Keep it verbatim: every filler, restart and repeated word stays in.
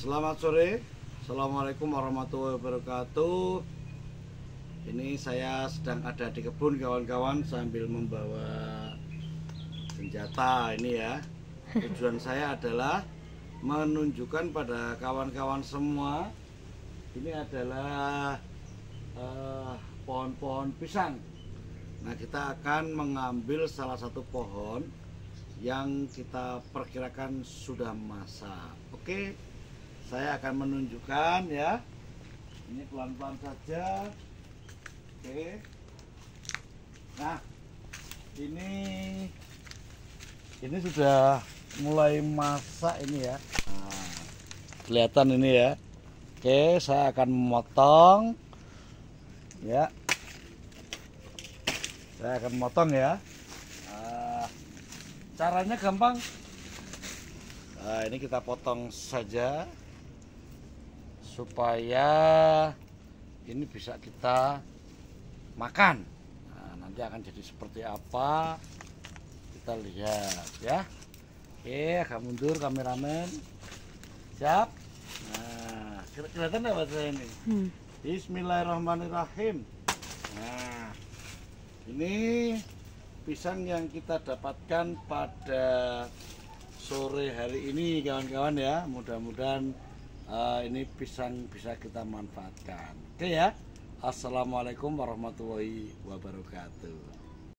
Selamat sore, Assalamualaikum warahmatullahi wabarakatuh. Ini saya sedang ada di kebun kawan-kawan sambil membawa senjata ini ya. Tujuan saya adalah menunjukkan pada kawan-kawan semua ini adalah uh, pohon-pohon pisang. Nah, kita akan mengambil salah satu pohon yang kita perkirakan sudah masak. Oke, saya akan menunjukkan ya. Ini pelan-pelan saja. Oke. Nah, ini ini sudah mulai masak ini ya. Nah, kelihatan ini ya. Oke, saya akan memotong ya. Saya akan memotong ya. Nah, caranya gampang. Nah, ini kita potong saja supaya ini bisa kita makan. Nah, nanti akan jadi seperti apa kita lihat ya. Oke, agak mundur kameramen. Siap. Nah, kelihatan apa saya ini? Hmm. Bismillahirrahmanirrahim. Nah, ini pisang yang kita dapatkan pada sore hari ini kawan-kawan ya. Mudah-mudahan uh, ini pisang bisa kita manfaatkan. Oke ya. Assalamualaikum warahmatullahi wabarakatuh.